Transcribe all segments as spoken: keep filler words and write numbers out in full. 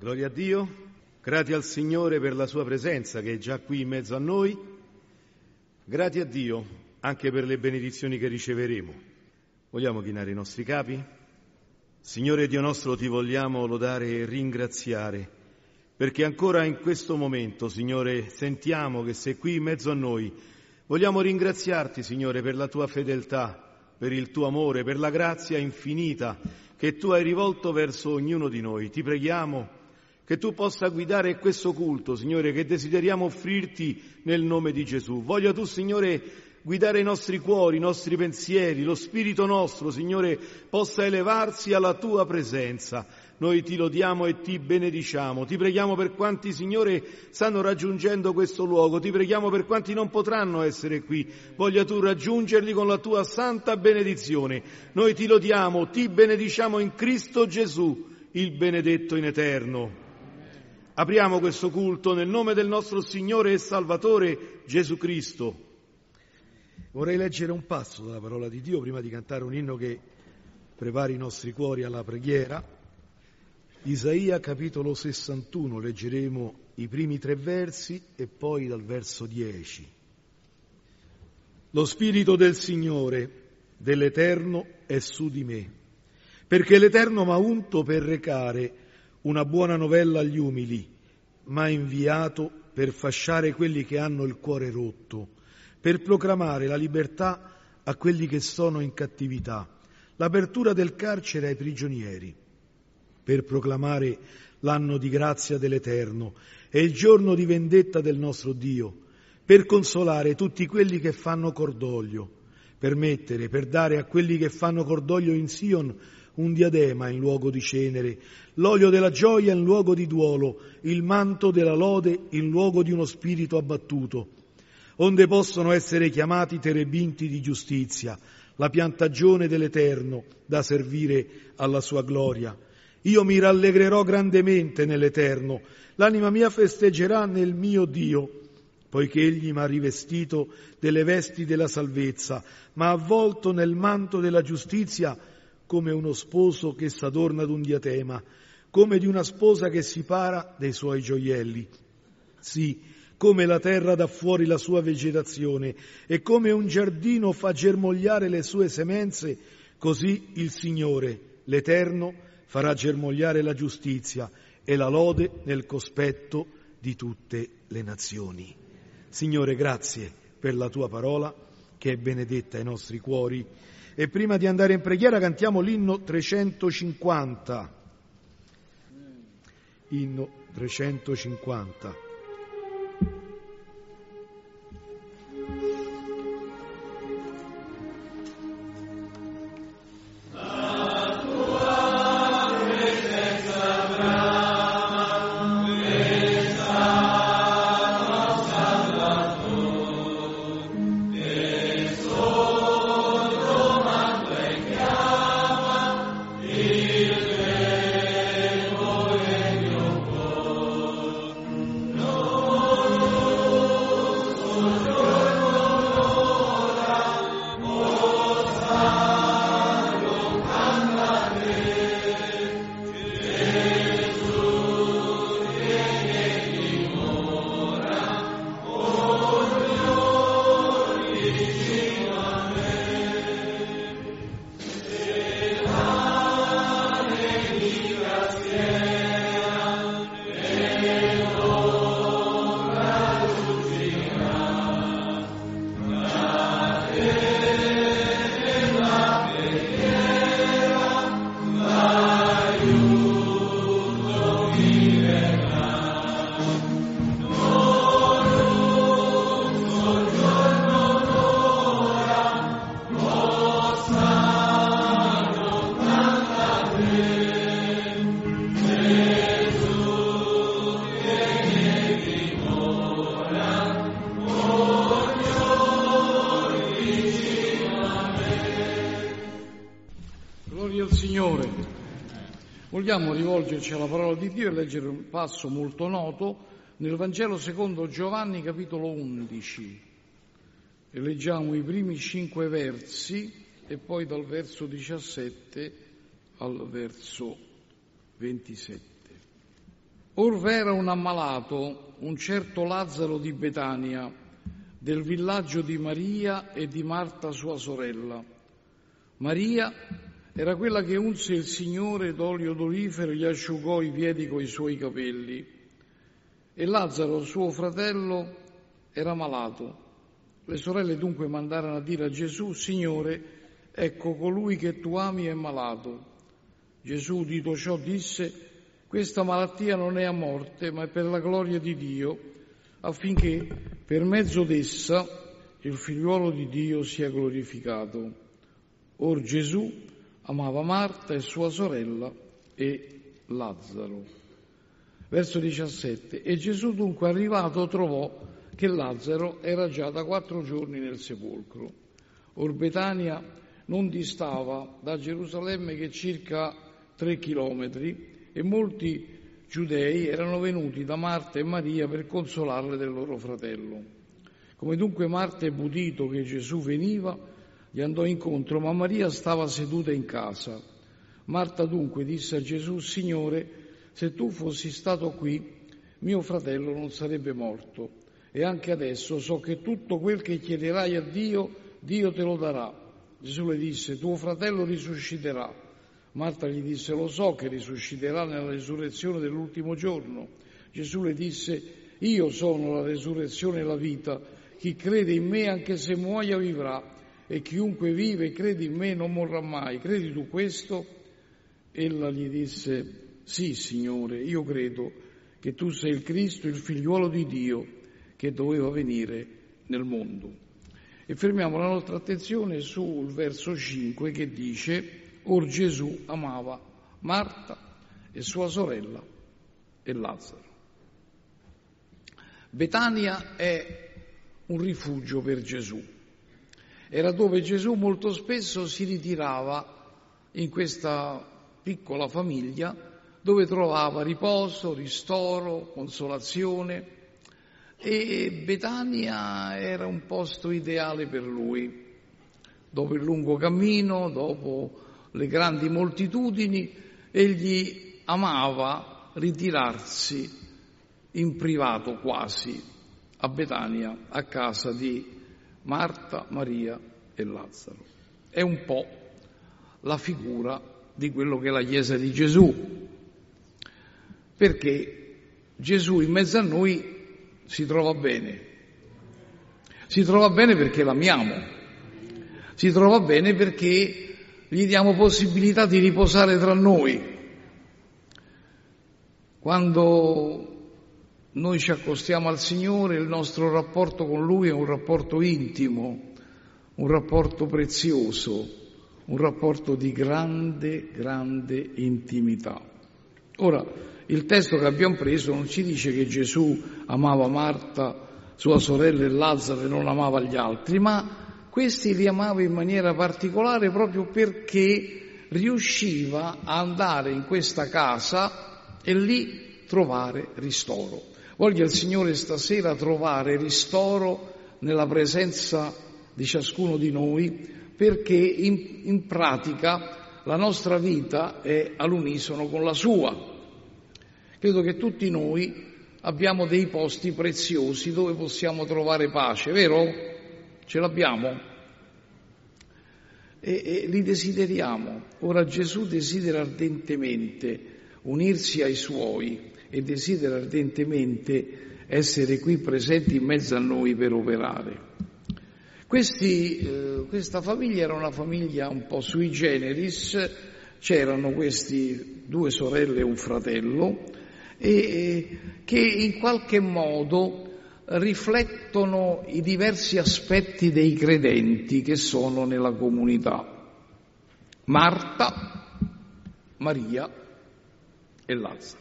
Gloria a Dio, grazie al Signore per la sua presenza che è già qui in mezzo a noi, grazie a Dio anche per le benedizioni che riceveremo. Vogliamo chinare i nostri capi? Signore Dio nostro, ti vogliamo lodare e ringraziare, perché ancora in questo momento, Signore, sentiamo che sei qui in mezzo a noi. Vogliamo ringraziarti, Signore, per la tua fedeltà, per il tuo amore, per la grazia infinita che tu hai rivolto verso ognuno di noi. Ti preghiamo che tu possa guidare questo culto, Signore, che desideriamo offrirti nel nome di Gesù. Voglia tu, Signore, guidare i nostri cuori, i nostri pensieri, lo spirito nostro, Signore, possa elevarsi alla tua presenza. Noi ti lodiamo e ti benediciamo. Ti preghiamo per quanti, Signore, stanno raggiungendo questo luogo. Ti preghiamo per quanti non potranno essere qui. Voglia tu raggiungerli con la tua santa benedizione. Noi ti lodiamo, ti benediciamo in Cristo Gesù, il benedetto in eterno. Apriamo questo culto nel nome del nostro Signore e Salvatore Gesù Cristo. Vorrei leggere un passo dalla parola di Dio prima di cantare un inno che prepari i nostri cuori alla preghiera. Isaia capitolo sessantuno, leggeremo i primi tre versi e poi dal verso dieci. Lo Spirito del Signore, dell'Eterno, è su di me, perché l'Eterno m'ha unto per recare una buona novella agli umili, m'ha inviato per fasciare quelli che hanno il cuore rotto, per proclamare la libertà a quelli che sono in cattività, l'apertura del carcere ai prigionieri, per proclamare l'anno di grazia dell'Eterno e il giorno di vendetta del nostro Dio, per consolare tutti quelli che fanno cordoglio, per mettere, per dare a quelli che fanno cordoglio in Sion un diadema in luogo di cenere, l'olio della gioia in luogo di duolo, il manto della lode in luogo di uno spirito abbattuto, onde possono essere chiamati terebinti di giustizia, la piantagione dell'Eterno da servire alla sua gloria. Io mi rallegrerò grandemente nell'Eterno, l'anima mia festeggerà nel mio Dio, poiché Egli m'ha rivestito delle vesti della salvezza, m'ha avvolto nel manto della giustizia, come uno sposo che s'adorna d'un diadema, come di una sposa che si para dei suoi gioielli. Sì, come la terra dà fuori la sua vegetazione e come un giardino fa germogliare le sue semenze, così il Signore, l'Eterno, farà germogliare la giustizia e la lode nel cospetto di tutte le nazioni. Signore, grazie per la tua parola che è benedetta ai nostri cuori. E prima di andare in preghiera cantiamo l'inno trecentocinquanta. Inno trecentocinquanta. Vogliamo rivolgerci alla parola di Dio e leggere un passo molto noto nel Vangelo secondo Giovanni capitolo undici. E leggiamo i primi cinque versi e poi dal verso diciassette al verso ventisette. Or v'era un ammalato, un certo Lazzaro di Betania, del villaggio di Maria e di Marta sua sorella. Maria era quella che unse il Signore d'olio d'olifero e gli asciugò i piedi coi suoi capelli. E Lazzaro, suo fratello, era malato. Le sorelle dunque mandarono a dire a Gesù: Signore, ecco colui che tu ami è malato. Gesù, udito ciò, disse: questa malattia non è a morte, ma è per la gloria di Dio, affinché per mezzo d'essa il figliuolo di Dio sia glorificato. Or Gesù amava Marta e sua sorella e Lazzaro. Verso diciassette. E Gesù dunque arrivato trovò che Lazzaro era già da quattro giorni nel sepolcro. Or Betania non distava da Gerusalemme che circa tre chilometri, e molti giudei erano venuti da Marta e Maria per consolarle del loro fratello. Come dunque Marta ebbe udito che Gesù veniva, gli andò incontro, ma Maria stava seduta in casa. Marta dunque disse a Gesù: Signore, se tu fossi stato qui, mio fratello non sarebbe morto. E anche adesso so che tutto quel che chiederai a Dio, Dio te lo darà. Gesù le disse: tuo fratello risusciterà. Marta gli disse: lo so che risusciterà nella risurrezione dell'ultimo giorno. Gesù le disse: io sono la risurrezione e la vita. Chi crede in me, anche se muoia, vivrà. E chiunque vive e crede in me non morrà mai. Credi tu questo? Ella gli disse: sì, Signore, io credo che tu sei il Cristo, il figliuolo di Dio, che doveva venire nel mondo. E fermiamo la nostra attenzione sul verso cinque che dice: or Gesù amava Marta e sua sorella e Lazzaro. Betania è un rifugio per Gesù. Era dove Gesù molto spesso si ritirava in questa piccola famiglia, dove trovava riposo, ristoro, consolazione. E Betania era un posto ideale per lui. Dopo il lungo cammino, dopo le grandi moltitudini, egli amava ritirarsi in privato quasi a Betania, a casa di Marta, Maria e Lazzaro. È un po' la figura di quello che è la Chiesa di Gesù, perché Gesù in mezzo a noi si trova bene. Si trova bene perché l'amiamo. Si trova bene perché gli diamo possibilità di riposare tra noi. Quando noi ci accostiamo al Signore, il nostro rapporto con Lui è un rapporto intimo, un rapporto prezioso, un rapporto di grande, grande intimità. Ora, il testo che abbiamo preso non ci dice che Gesù amava Marta, sua sorella e Lazzaro e non amava gli altri, ma questi li amava in maniera particolare proprio perché riusciva a andare in questa casa e lì trovare ristoro. Voglio il Signore stasera trovare ristoro nella presenza di ciascuno di noi, perché in, in pratica la nostra vita è all'unisono con la sua. Credo che tutti noi abbiamo dei posti preziosi dove possiamo trovare pace, vero? Ce l'abbiamo? E, e li desideriamo. Ora Gesù desidera ardentemente unirsi ai Suoi e desidera ardentemente essere qui presenti in mezzo a noi per operare. Questi, eh, questa famiglia era una famiglia un po' sui generis, c'erano questi due sorelle e un fratello, e che in qualche modo riflettono i diversi aspetti dei credenti che sono nella comunità. Marta, Maria e Lazzaro.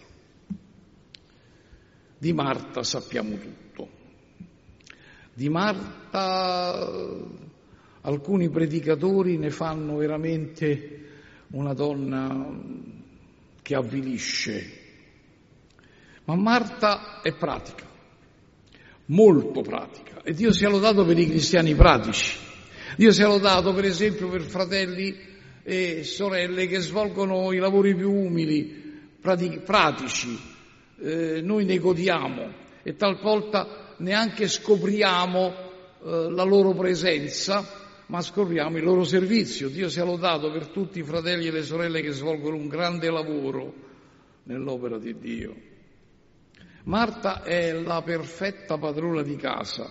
Di Marta sappiamo tutto. Di Marta alcuni predicatori ne fanno veramente una donna che avvilisce. Ma Marta è pratica, molto pratica, e Dio sia lodato per i cristiani pratici. Dio sia lodato per esempio per fratelli e sorelle che svolgono i lavori più umili, pratici, eh, noi ne godiamo e talvolta neanche scopriamo eh, la loro presenza, ma scopriamo il loro servizio. Dio sia lodato per tutti i fratelli e le sorelle che svolgono un grande lavoro nell'opera di Dio. Marta è la perfetta padrona di casa,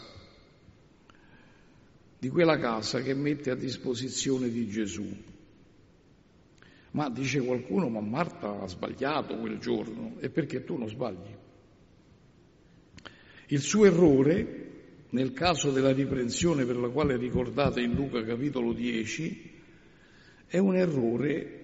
di quella casa che mette a disposizione di Gesù. Ma dice qualcuno, ma Marta ha sbagliato quel giorno, e perché tu non sbagli? Il suo errore, nel caso della riprensione per la quale ricordate in Luca capitolo dieci, è un errore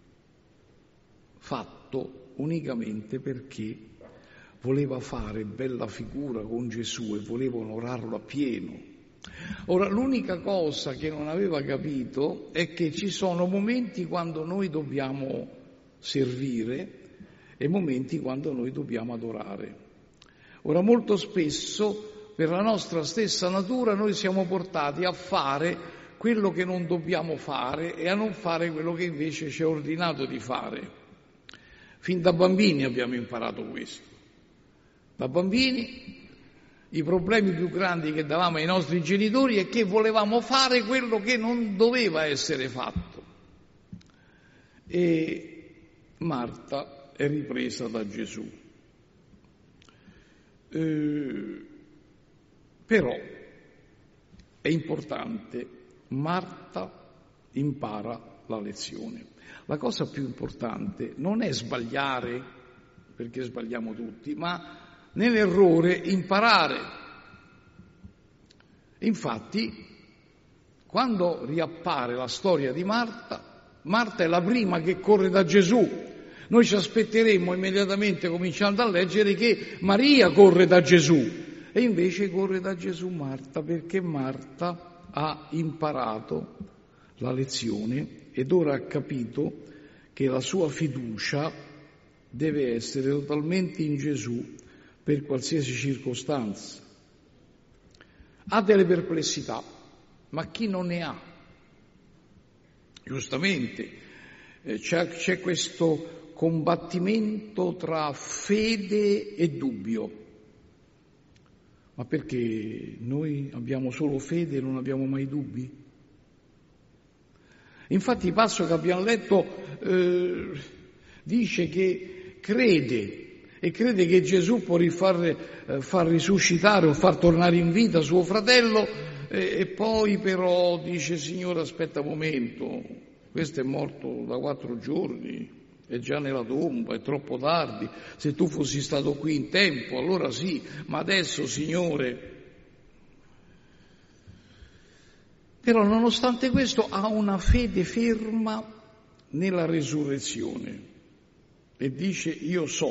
fatto unicamente perché voleva fare bella figura con Gesù e voleva onorarlo appieno. Ora, l'unica cosa che non aveva capito è che ci sono momenti quando noi dobbiamo servire e momenti quando noi dobbiamo adorare. Ora, molto spesso per la nostra stessa natura noi siamo portati a fare quello che non dobbiamo fare e a non fare quello che invece ci è ordinato di fare. Fin da bambini abbiamo imparato questo. Da bambini i problemi più grandi che davamo ai nostri genitori è che volevamo fare quello che non doveva essere fatto. E Marta è ripresa da Gesù. Eh, Però è importante, Marta impara la lezione. La cosa più importante non è sbagliare, perché sbagliamo tutti, ma nell'errore imparare. Infatti, quando riappare la storia di Marta, Marta è la prima che corre da Gesù. Noi ci aspetteremmo immediatamente, cominciando a leggere, che Maria corre da Gesù. E invece corre da Gesù Marta, perché Marta ha imparato la lezione ed ora ha capito che la sua fiducia deve essere totalmente in Gesù per qualsiasi circostanza. Ha delle perplessità, ma chi non ne ha? Giustamente eh, c'è, c'è questo combattimento tra fede e dubbio. Ma perché noi abbiamo solo fede e non abbiamo mai dubbi? Infatti il passo che abbiamo letto eh, dice che crede, e crede che Gesù può rifar, eh, far risuscitare o far tornare in vita suo fratello, eh, e poi però dice: Signore, aspetta un momento, questo è morto da quattro giorni. È già nella tomba, è troppo tardi. Se tu fossi stato qui in tempo, allora sì, ma adesso, Signore. Però nonostante questo ha una fede ferma nella resurrezione e dice: io so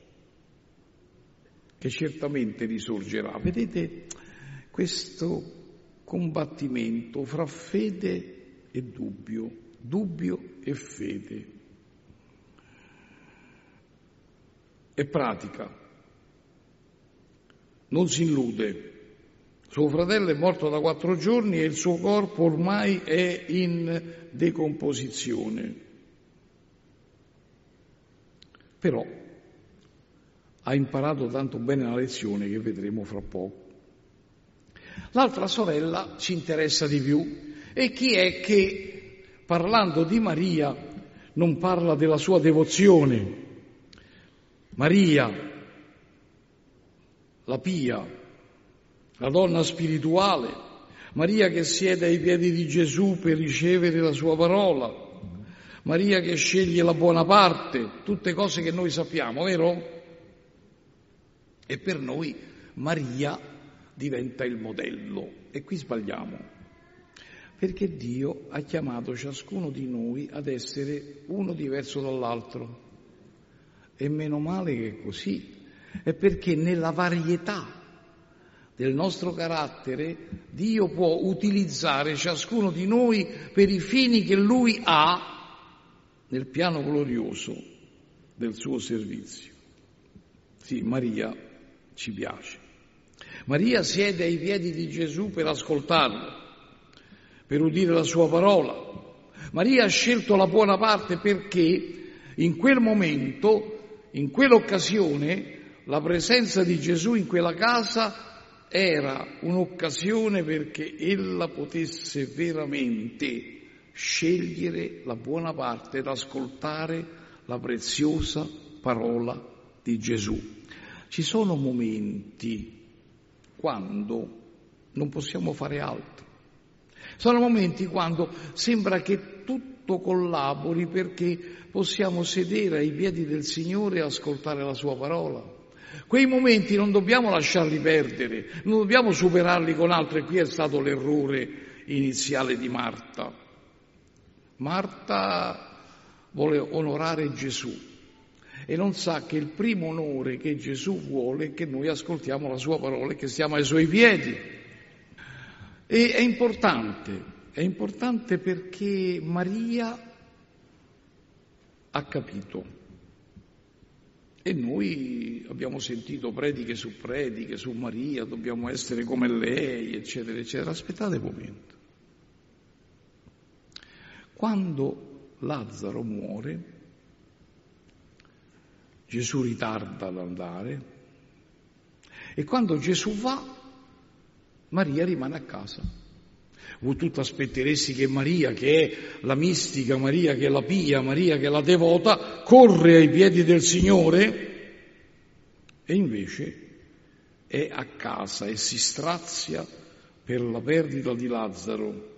che certamente risorgerà. Vedete questo combattimento fra fede e dubbio, dubbio e fede. È pratica, non si illude. Suo fratello è morto da quattro giorni e il suo corpo ormai è in decomposizione. Però ha imparato tanto bene la lezione che vedremo fra poco. L'altra sorella ci interessa di più. E chi è che, parlando di Maria, non parla della sua devozione? Maria, la pia, la donna spirituale, Maria che siede ai piedi di Gesù per ricevere la sua parola, Maria che sceglie la buona parte, tutte cose che noi sappiamo, vero? E per noi Maria diventa il modello. E qui sbagliamo, perché Dio ha chiamato ciascuno di noi ad essere uno diverso dall'altro. E meno male che è così, è perché nella varietà del nostro carattere Dio può utilizzare ciascuno di noi per i fini che Lui ha nel piano glorioso del suo servizio. Sì, Maria ci piace. Maria siede ai piedi di Gesù per ascoltarlo, per udire la sua parola. Maria ha scelto la buona parte perché in quel momento, in quell'occasione, la presenza di Gesù in quella casa era un'occasione perché ella potesse veramente scegliere la buona parte ed ascoltare la preziosa parola di Gesù. Ci sono momenti quando non possiamo fare altro. Sono momenti quando sembra che tutto collabori perché possiamo sedere ai piedi del Signore e ascoltare la Sua parola. Quei momenti non dobbiamo lasciarli perdere, non dobbiamo superarli con altro, e qui è stato l'errore iniziale di Marta. Marta vuole onorare Gesù e non sa che il primo onore che Gesù vuole è che noi ascoltiamo la Sua parola e che stiamo ai Suoi piedi. E è importante, è importante perché Maria ha capito. E noi abbiamo sentito prediche su prediche su Maria, dobbiamo essere come lei, eccetera, eccetera. Aspettate un momento. Quando Lazzaro muore, Gesù ritarda ad andare, e quando Gesù va, Maria rimane a casa. O tu ti aspetteresti che Maria, che è la mistica, Maria che è la pia, Maria che è la devota, corre ai piedi del Signore, e invece è a casa e si strazia per la perdita di Lazzaro.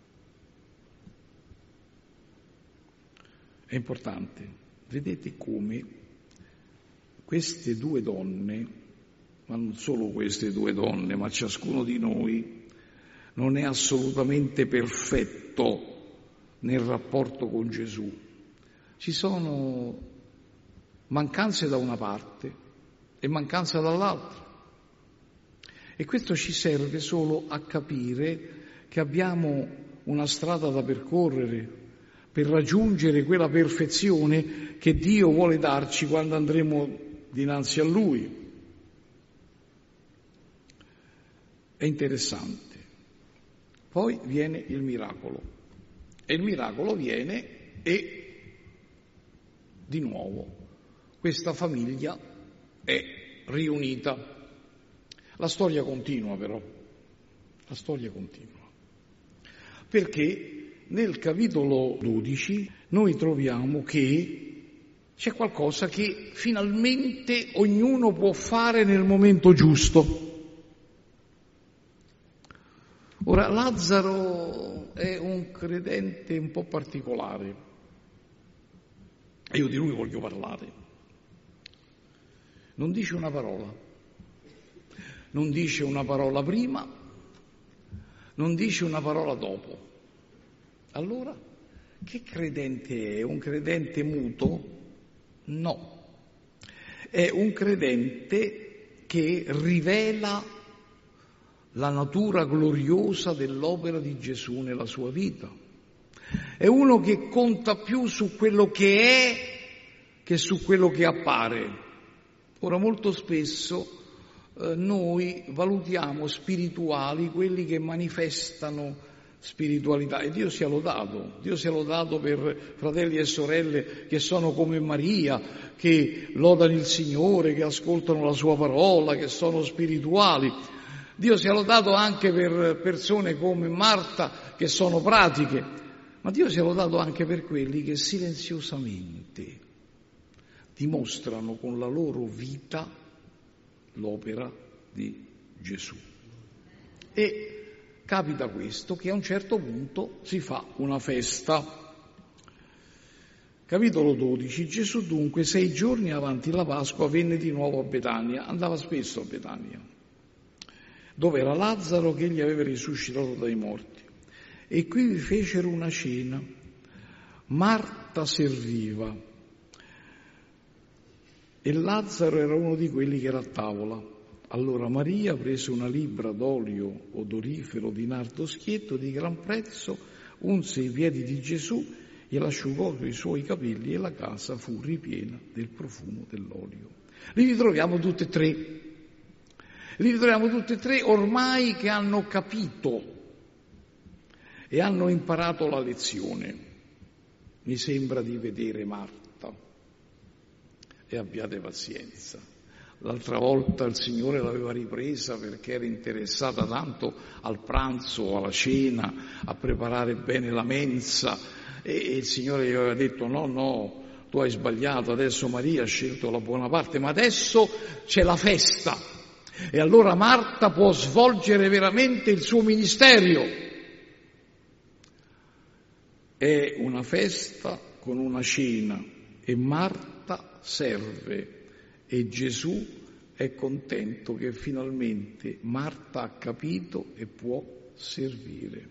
È importante, vedete come queste due donne, ma non solo queste due donne, ma ciascuno di noi, non è assolutamente perfetto nel rapporto con Gesù. Ci sono mancanze da una parte e mancanze dall'altra. E questo ci serve solo a capire che abbiamo una strada da percorrere per raggiungere quella perfezione che Dio vuole darci quando andremo dinanzi a Lui. È interessante. Poi viene il miracolo. E il miracolo viene e, di nuovo, questa famiglia è riunita. La storia continua però. La storia continua. Perché nel capitolo dodici noi troviamo che c'è qualcosa che finalmente ognuno può fare nel momento giusto. Ora, Lazzaro è un credente un po' particolare e io di lui voglio parlare. Non dice una parola, non dice una parola prima, non dice una parola dopo. Allora, che credente è? Un credente muto? No, è un credente che rivela la natura gloriosa dell'opera di Gesù nella sua vita. È uno che conta più su quello che è che su quello che appare. Ora, molto spesso eh, noi valutiamo spirituali quelli che manifestano spiritualità, e Dio sia lodato, Dio sia lodato per fratelli e sorelle che sono come Maria, che lodano il Signore, che ascoltano la Sua parola, che sono spirituali. Dio sia lodato anche per persone come Marta che sono pratiche, ma Dio sia lodato anche per quelli che silenziosamente dimostrano con la loro vita l'opera di Gesù. E capita questo, che a un certo punto si fa una festa. Capitolo dodici. Gesù dunque sei giorni avanti la Pasqua venne di nuovo a Betania, andava spesso a Betania, dove era Lazzaro che egli aveva risuscitato dai morti. E qui vi fecero una cena. Marta serviva e Lazzaro era uno di quelli che era a tavola. Allora Maria prese una libbra d'olio odorifero di nardo schietto di gran prezzo, unse i piedi di Gesù e l'asciugò con i suoi capelli, e la casa fu ripiena del profumo dell'olio. Li ritroviamo tutti e tre. Li ritroviamo tutti e tre ormai che hanno capito e hanno imparato la lezione. Mi sembra di vedere Marta, e abbiate pazienza. L'altra volta il Signore l'aveva ripresa perché era interessata tanto al pranzo, alla cena, a preparare bene la mensa, e il Signore gli aveva detto no, no, tu hai sbagliato, adesso Maria ha scelto la buona parte, ma adesso c'è la festa e allora Marta può svolgere veramente il suo ministero. È una festa con una cena e Marta serve e Gesù è contento che finalmente Marta ha capito e può servire.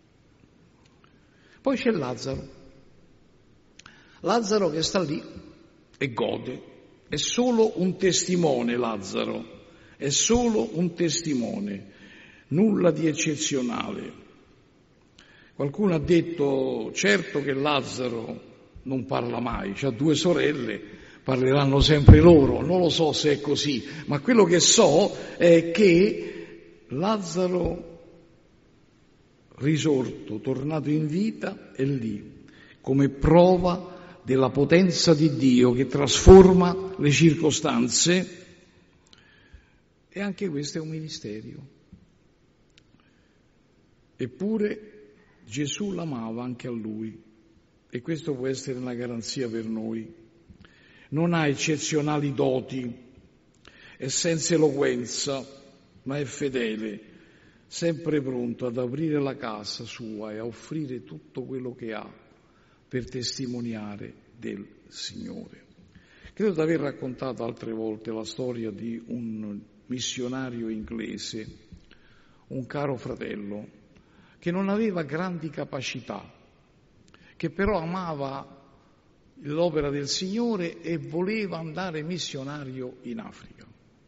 Poi c'è Lazzaro. Lazzaro che sta lì e gode. È solo un testimone Lazzaro, è solo un testimone, nulla di eccezionale. Qualcuno ha detto, certo che Lazzaro non parla mai, ha due sorelle, parleranno sempre loro, non lo so se è così, ma quello che so è che Lazzaro risorto, tornato in vita, è lì, come prova della potenza di Dio che trasforma le circostanze, e anche questo è un ministero. Eppure Gesù l'amava anche a lui, e questo può essere una garanzia per noi. Non ha eccezionali doti, è senza eloquenza, ma è fedele, sempre pronto ad aprire la casa sua e a offrire tutto quello che ha per testimoniare del Signore. Credo di aver raccontato altre volte la storia di un missionario inglese, un caro fratello, che non aveva grandi capacità, che però amava l'opera del Signore e voleva andare missionario in Africa.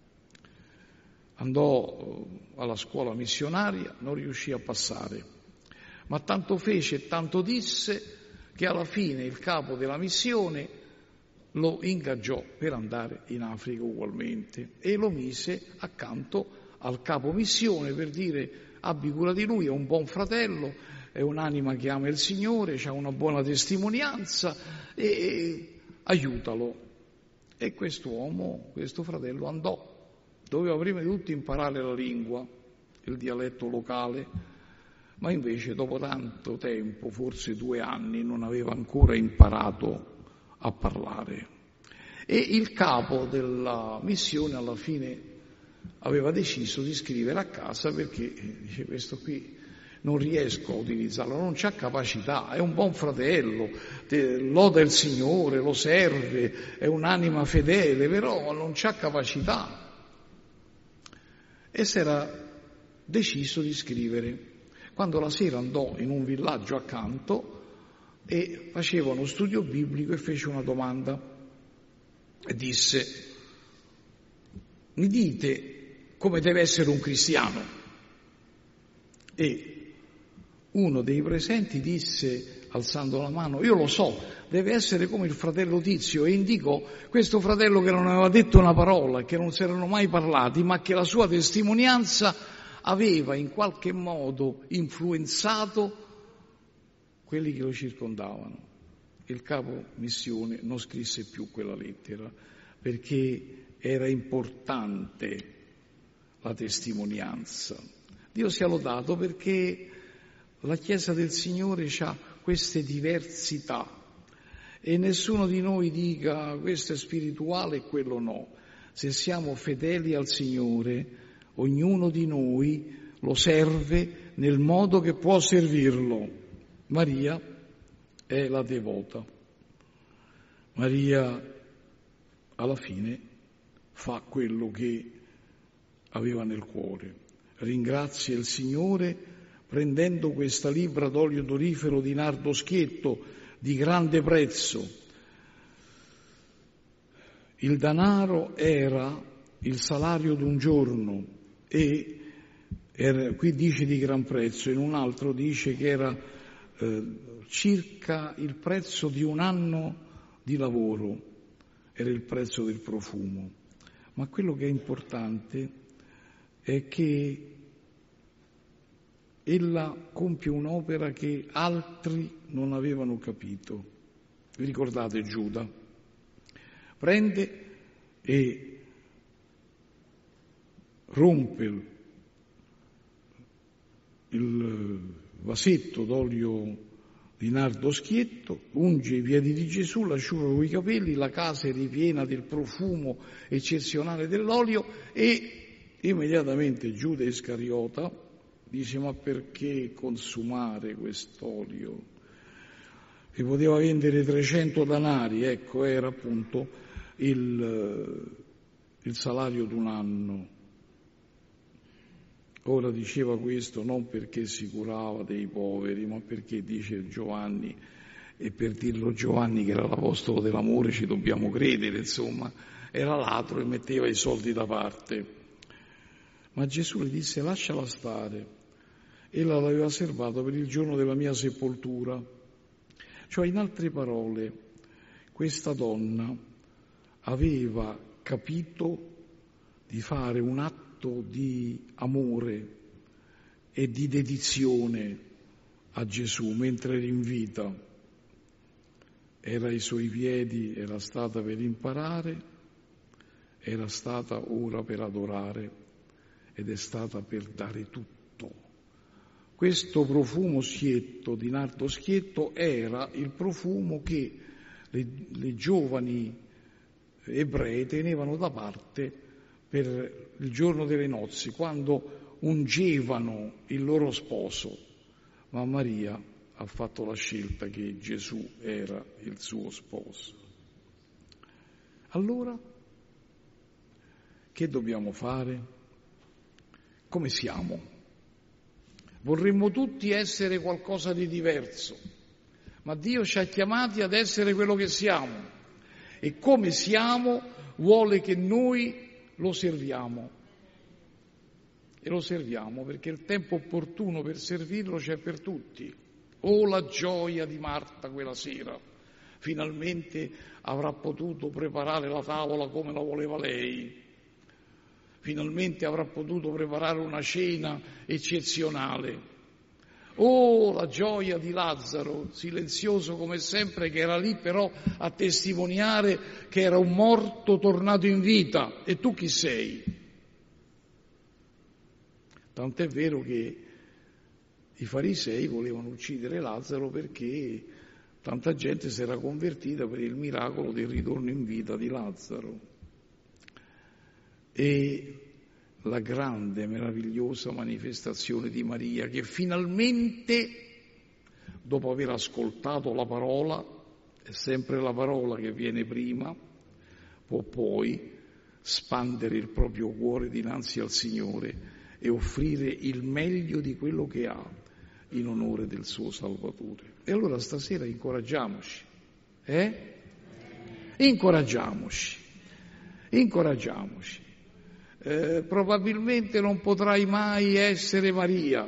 Andò alla scuola missionaria, non riuscì a passare, ma tanto fece e tanto disse che alla fine il capo della missione lo ingaggiò per andare in Africa ugualmente e lo mise accanto al capo missione per dire: abbi cura di lui, è un buon fratello, è un'anima che ama il Signore, ha una buona testimonianza e, e aiutalo. E quest'uomo, questo fratello andò, doveva prima di tutto imparare la lingua, il dialetto locale, ma invece dopo tanto tempo, forse due anni, non aveva ancora imparato a parlare. E il capo della missione alla fine aveva deciso di scrivere a casa perché dice: questo qui non riesco a utilizzarlo, non c'ha capacità, è un buon fratello, loda il Signore, lo serve, è un'anima fedele, però non c'ha capacità. E si era deciso di scrivere. Quando la sera andò in un villaggio accanto e faceva uno studio biblico e fece una domanda e disse: mi dite come deve essere un cristiano? E uno dei presenti disse, alzando la mano: io lo so, deve essere come il fratello Tizio, e indicò questo fratello che non aveva detto una parola, che non si erano mai parlati, ma che la sua testimonianza aveva in qualche modo influenzato quelli che lo circondavano. Il capo missione non scrisse più quella lettera perché era importante la testimonianza. Dio sia lodato perché la Chiesa del Signore ha queste diversità e nessuno di noi dica questo è spirituale e quello no. Se siamo fedeli al Signore, ognuno di noi lo serve nel modo che può servirlo. Maria è la devota. Maria alla fine fa quello che aveva nel cuore. Ringrazia il Signore prendendo questa libbra d'olio d'orifero di nardo schietto di grande prezzo. Il denaro era il salario di un giorno e era, qui dice di gran prezzo, in un altro dice che era eh, circa il prezzo di un anno di lavoro, era il prezzo del profumo. Ma quello che è importante è che ella compie un'opera che altri non avevano capito. Vi ricordate Giuda? Prende e rompe il, il vasetto d'olio di nardo schietto, unge i piedi di Gesù, l'asciuga con i capelli, la casa è ripiena del profumo eccezionale dell'olio e immediatamente Giuda Iscariota dice: ma perché consumare quest'olio? Che poteva vendere trecento danari, ecco, era appunto il, il salario di un anno. Ora diceva questo non perché si curava dei poveri, ma perché, dice Giovanni, e per dirlo Giovanni che era l'apostolo dell'amore ci dobbiamo credere, insomma, era ladro e metteva i soldi da parte. Ma Gesù le disse: lasciala stare, ella l'aveva serbato per il giorno della mia sepoltura. Cioè, in altre parole, questa donna aveva capito di fare un atto di amore e di dedizione a Gesù mentre era in vita. Era ai suoi piedi, era stata per imparare, era stata ora per adorare ed è stata per dare tutto. Questo profumo schietto, di nardo schietto, era il profumo che le, le giovani ebrei tenevano da parte per il giorno delle nozze, quando ungevano il loro sposo. Ma Maria ha fatto la scelta che Gesù era il suo sposo. Allora, che dobbiamo fare? Come siamo? Vorremmo tutti essere qualcosa di diverso, ma Dio ci ha chiamati ad essere quello che siamo e come siamo vuole che noi lo serviamo. E lo serviamo perché il tempo opportuno per servirlo c'è per tutti. Oh, la gioia di Marta quella sera! Finalmente avrà potuto preparare la tavola come la voleva lei. Finalmente avrà potuto preparare una cena eccezionale. Oh, la gioia di Lazzaro, silenzioso come sempre, che era lì però a testimoniare che era un morto tornato in vita. E tu chi sei? Tant'è vero che i farisei volevano uccidere Lazzaro perché tanta gente si era convertita per il miracolo del ritorno in vita di Lazzaro. E la grande, meravigliosa manifestazione di Maria che finalmente, dopo aver ascoltato la parola, è sempre la parola che viene prima, può poi spandere il proprio cuore dinanzi al Signore e offrire il meglio di quello che ha in onore del suo Salvatore. E allora stasera incoraggiamoci, eh? Incoraggiamoci, incoraggiamoci. Eh, probabilmente non potrai mai essere Maria,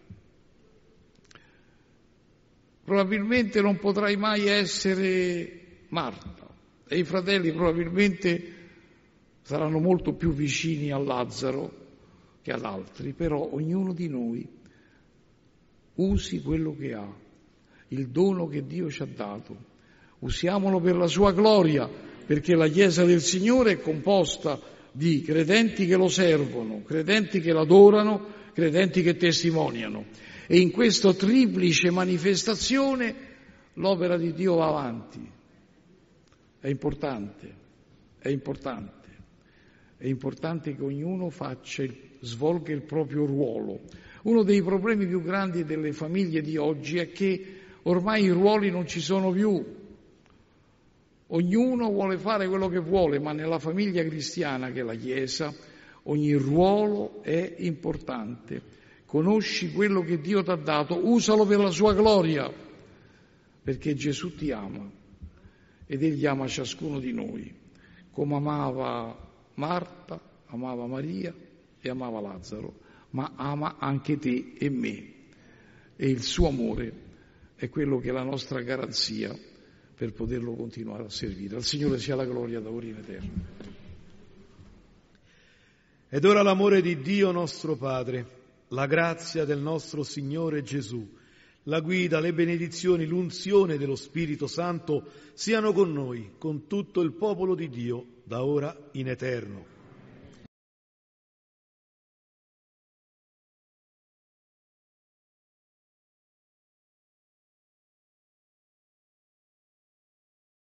probabilmente non potrai mai essere Marta e i fratelli probabilmente saranno molto più vicini a Lazzaro che ad altri, però ognuno di noi usi quello che ha, il dono che Dio ci ha dato, usiamolo per la sua gloria, perché la Chiesa del Signore è composta di credenti che lo servono, credenti che l'adorano, credenti che testimoniano. E in questa triplice manifestazione l'opera di Dio va avanti. È importante, è importante, è importante che ognuno faccia, svolga il proprio ruolo. Uno dei problemi più grandi delle famiglie di oggi è che ormai i ruoli non ci sono più. Ognuno vuole fare quello che vuole, ma nella famiglia cristiana, che è la Chiesa, ogni ruolo è importante. Conosci quello che Dio ti ha dato, usalo per la sua gloria, perché Gesù ti ama ed Egli ama ciascuno di noi, come amava Marta, amava Maria e amava Lazzaro, ma ama anche te e me. E il suo amore è quello che è la nostra garanzia per poterlo continuare a servire. Al Signore sia la gloria da ora in eterno. Ed ora l'amore di Dio nostro Padre, la grazia del nostro Signore Gesù, la guida, le benedizioni, l'unzione dello Spirito Santo siano con noi, con tutto il popolo di Dio, da ora in eterno.